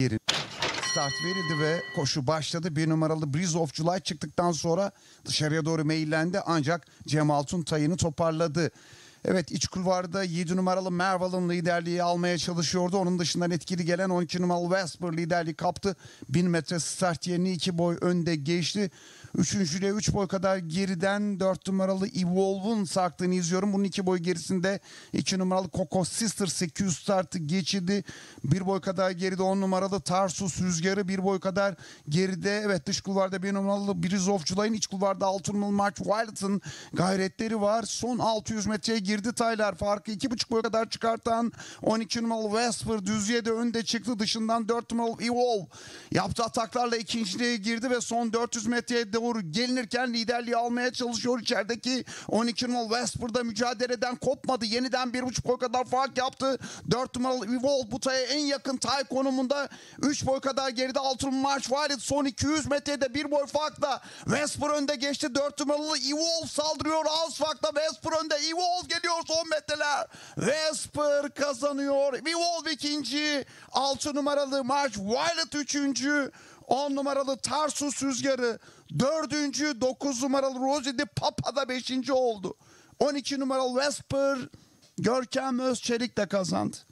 Start verildi ve koşu başladı. 1 numaralı Breeze of July çıktıktan sonra dışarıya doğru meyillendi ancak Cem Altun tayını toparladı. Evet, iç kulvarda 7 numaralı Merval'ın liderliği almaya çalışıyordu. Onun dışından etkili gelen 12 numaralı Vesper liderliği kaptı. 1000 metre start yerini 2 boy önde geçti. Üçüncüyle 3 boy kadar geriden 4 numaralı Evolve'un sarktığını izliyorum. Bunun 2 boy gerisinde 2 numaralı Coco Sister 800 startı geçirdi. 1 boy kadar geride 10 numaralı Tarsus Rüzgarı, 1 boy kadar geride. Evet, dış kulvarda 1 numaralı Breeze of July'ın, iç kulvarda 6 numaralı March Wild'ın gayretleri var. Son 600 metreye girdi Taylar. Farkı 2,5 boy kadar çıkartan 12 numaralı Vesper düzlüğe de önde çıktı. Dışından 4 numaralı Evolve yaptığı ataklarla ikinciliğe girdi ve son 400 metreye doğru gelinirken liderliği almaya çalışıyor. İçerideki 12 numaralı Vesper'da mücadeleden kopmadı. Yeniden 1,5 boy kadar fark yaptı. 4 numaralı Evolve bu taya en yakın tay konumunda. 3 boy kadar geride 6 numaralı March Wild son 200 metrede 1 boy farkla Vesper önde geçti. 4 numaralı Evolve saldırıyor. Az farkla Vesper önde. Evolve geliyor son metreler. Vesper kazanıyor. Evolve ikinci. 6 numaralı March Wild üçüncü. 10 numaralı Tarsus Rüzgarı dördüncü, 9 numaralı Rosie de Papa da 5. oldu. 12 numaralı Vesper Görkem Özçelik de kazandı.